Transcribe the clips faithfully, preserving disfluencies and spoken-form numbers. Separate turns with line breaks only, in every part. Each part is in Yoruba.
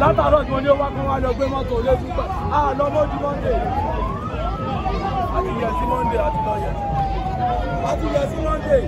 látàárọ̀ tí wọ́n ní ó wá kán wá lọ gbé mọ́tò lé púpọ̀ á lọ mọ́jú Monday àti yẹ sí Monday àti lọ yẹ àti yẹ sí Monday.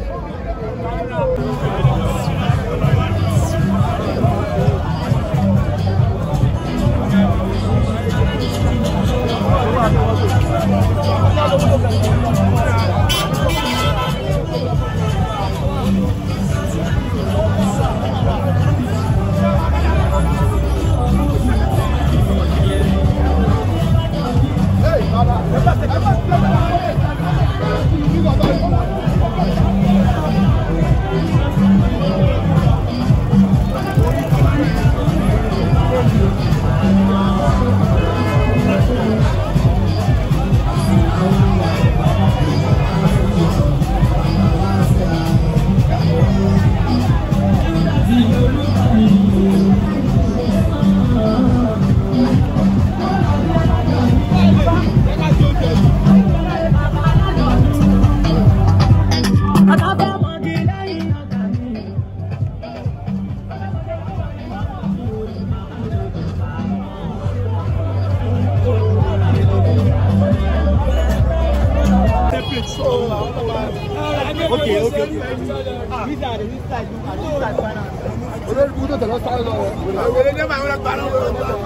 Okay, okay, okay. This side, this side, this side, final. Olórí kúndé tẹ̀lé sáré lọ rẹ̀. Àwọn èdè máa ń wọlé gbà lọ́wọ́ lọ́wọ́ lọ́wọ́.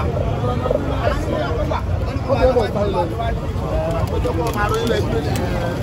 Ó dé bọ̀ sáré lọ.